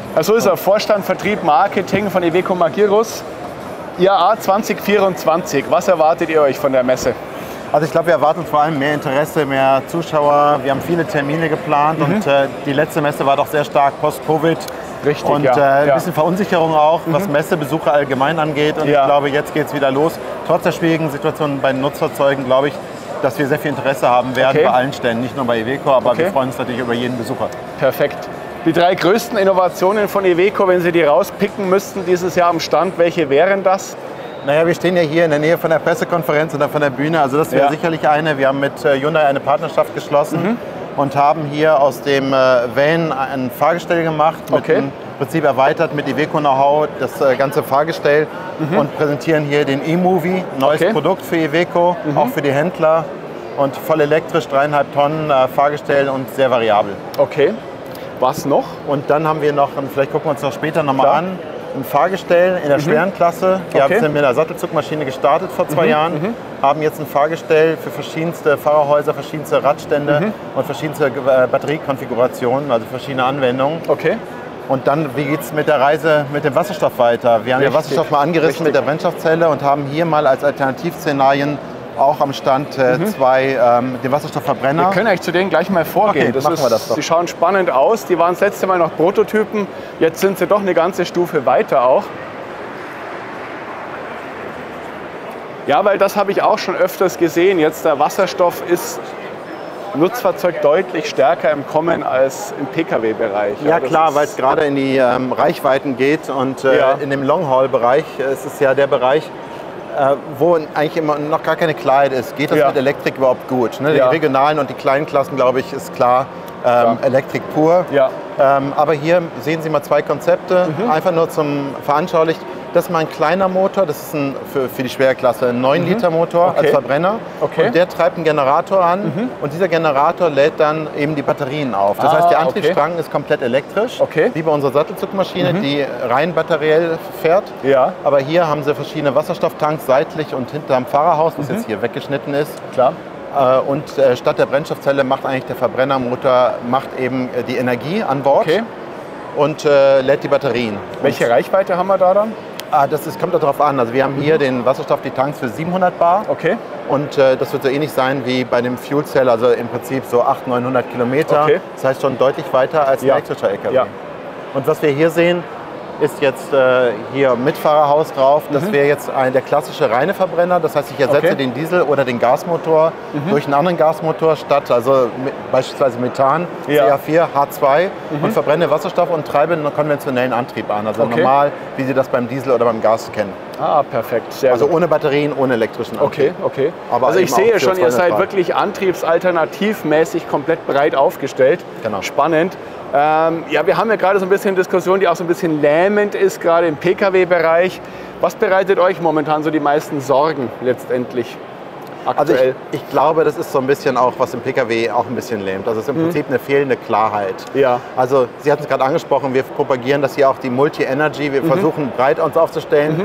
Also ist er Vorstand Vertrieb Marketing von Iveco Magirus. IAA 2024, was erwartet ihr euch von der Messe? Also ich glaube, wir erwarten vor allem mehr Interesse, mehr Zuschauer. Wir haben viele Termine geplant und die letzte Messe war doch sehr stark post-Covid. Richtig, und ein bisschen Verunsicherung auch, was Messebesucher allgemein angeht. Und ich glaube, jetzt geht es wieder los. Trotz der schwierigen Situation bei den Nutzfahrzeugen, glaube ich, dass wir sehr viel Interesse haben werden bei allen Ständen, nicht nur bei Iveco, aber wir freuen uns natürlich über jeden Besucher. Perfekt. Die 3 größten Innovationen von Iveco, wenn Sie die rauspicken müssten dieses Jahr am Stand, welche wären das? Naja, wir stehen ja hier in der Nähe von der Pressekonferenz oder von der Bühne, also das wäre sicherlich eine. Wir haben mit Hyundai eine Partnerschaft geschlossen und haben hier aus dem Van ein Fahrgestell gemacht, mit im Prinzip erweitert mit Iveco-Know-how das ganze Fahrgestell und präsentieren hier den e-Movie, neues Produkt für Iveco, auch für die Händler und voll elektrisch, 3,5 Tonnen Fahrgestell und sehr variabel. Okay, was noch? Und dann haben wir noch, vielleicht gucken wir uns das später nochmal an, ein Fahrgestell in der schweren Klasse. Wir sind mit einer Sattelzugmaschine gestartet vor 2 Jahren, haben jetzt ein Fahrgestell für verschiedenste Fahrerhäuser, verschiedenste Radstände und verschiedenste Batteriekonfigurationen, also verschiedene Anwendungen. Okay. Und dann, wie geht es mit der Reise mit dem Wasserstoff weiter? Wir haben den Wasserstoff mal angerissen mit der Brennstoffzelle und haben hier mal als Alternativszenarien auch am Stand den Wasserstoffverbrenner. Wir können eigentlich zu denen gleich mal vorgehen. Okay, machen wir das doch. Die schauen spannend aus. Die waren das letzte Mal noch Prototypen. Jetzt sind sie doch eine ganze Stufe weiter auch. Ja, weil das habe ich auch schon öfters gesehen. Jetzt der Wasserstoff ist im Nutzfahrzeug deutlich stärker im Kommen als im Pkw-Bereich. Ja klar, weil es gerade in die Reichweiten geht und in dem Long-Haul-Bereich ist es ja der Bereich, wo eigentlich immer noch gar keine Klarheit ist. Geht das mit Elektrik überhaupt gut? Ne? Die regionalen und die kleinen Klassen, glaube ich, ist klar, Elektrik pur. Aber hier sehen Sie mal 2 Konzepte, einfach nur zum Veranschaulichen. Das ist mal ein kleiner Motor, das ist für die Schwerklasse ein 9-Liter-Motor als Verbrenner. Und der treibt einen Generator an und dieser Generator lädt dann eben die Batterien auf. Das heißt, der Antriebsstrang ist komplett elektrisch, wie bei unserer Sattelzugmaschine, die rein batteriell fährt. Aber hier haben sie verschiedene Wasserstofftanks seitlich und hinterm Fahrerhaus, das jetzt hier weggeschnitten ist. Und statt der Brennstoffzelle macht eigentlich der Verbrennermotor eben die Energie an Bord und lädt die Batterien. Welche Reichweite haben wir da dann? Kommt darauf an. Also wir haben hier den Wasserstoff, die Tanks für 700 Bar. Und das wird so ähnlich sein wie bei dem Fuel Cell, also im Prinzip so 800, 900 Kilometer. Das heißt schon deutlich weiter als ein elektrischer LKW. Und was wir hier sehen, ist jetzt hier Mitfahrerhaus drauf. Das wäre jetzt der klassische reine Verbrenner. Das heißt, ich ersetze den Diesel oder den Gasmotor durch einen anderen Gasmotor statt, also beispielsweise Methan, CH4, H2 und verbrenne Wasserstoff und treibe einen konventionellen Antrieb an. Also normal, wie Sie das beim Diesel oder beim Gas kennen. Ah, perfekt. Sehr also gut. Ohne Batterien, ohne elektrischen Antrieb. Aber also ich sehe schon, ihr seid wirklich antriebsalternativmäßig komplett breit aufgestellt. Spannend. Ja, wir haben ja gerade so ein bisschen Diskussion, die auch so ein bisschen lähmend ist, gerade im Pkw-Bereich. Was bereitet euch momentan so die meisten Sorgen letztendlich aktuell? Also ich glaube, das ist so ein bisschen auch, was im Pkw auch ein bisschen lähmt. Also es ist im Prinzip eine fehlende Klarheit. Also Sie hatten es gerade angesprochen, wir propagieren das hier auch die Multi-Energy. Wir versuchen breit uns aufzustellen.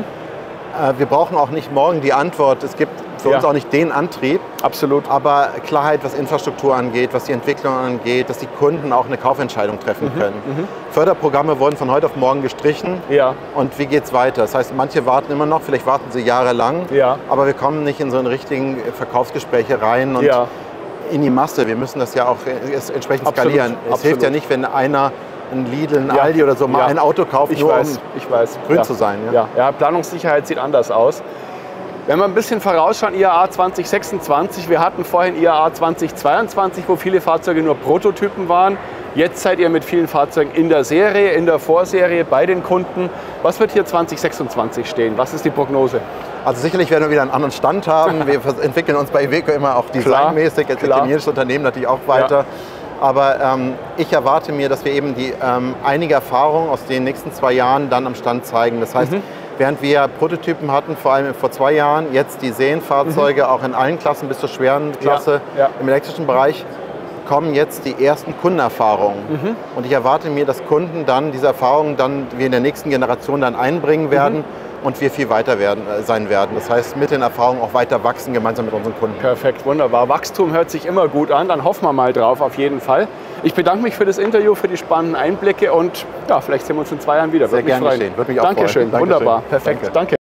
Wir brauchen auch nicht morgen die Antwort. Es gibt für uns auch nicht den Antrieb. Absolut. Aber Klarheit, was Infrastruktur angeht, was die Entwicklung angeht, dass die Kunden auch eine Kaufentscheidung treffen können. Förderprogramme wurden von heute auf morgen gestrichen. Und wie geht es weiter? Das heißt, manche warten immer noch, vielleicht warten sie jahrelang. Aber wir kommen nicht in so einen richtigen Verkaufsgespräche rein und in die Masse. Wir müssen das ja auch entsprechend skalieren. Es hilft ja nicht, wenn einer ein Lidl, ein Aldi oder so mal ein Auto kauft, nur um grün zu sein. Ja, Planungssicherheit sieht anders aus. Wenn wir ein bisschen vorausschauen, IAA 2026, wir hatten vorhin IAA 2022, wo viele Fahrzeuge nur Prototypen waren. Jetzt seid ihr mit vielen Fahrzeugen in der Serie, in der Vorserie bei den Kunden. Was wird hier 2026 stehen? Was ist die Prognose? Also sicherlich werden wir wieder einen anderen Stand haben. Wir entwickeln uns bei Iveco immer auch designmäßig, als italienisches Unternehmen natürlich auch weiter. Aber ich erwarte mir, dass wir eben einige Erfahrungen aus den nächsten 2 Jahren dann am Stand zeigen. Das heißt, während wir Prototypen hatten, vor allem vor 2 Jahren, jetzt die Serienfahrzeuge auch in allen Klassen bis zur schweren Klasse im elektrischen Bereich, kommen jetzt die ersten Kundenerfahrungen. Und ich erwarte mir, dass Kunden dann diese Erfahrungen wir in der nächsten Generation dann einbringen werden und wir viel weiter sein werden. Das heißt, mit den Erfahrungen auch weiter wachsen, gemeinsam mit unseren Kunden. Perfekt, wunderbar. Wachstum hört sich immer gut an, dann hoffen wir mal drauf, auf jeden Fall. Ich bedanke mich für das Interview, für die spannenden Einblicke und ja, vielleicht sehen wir uns in 2 Jahren wieder. Sehr gerne geschehen. Würde mich auch freuen. Dankeschön, wunderbar, perfekt, danke.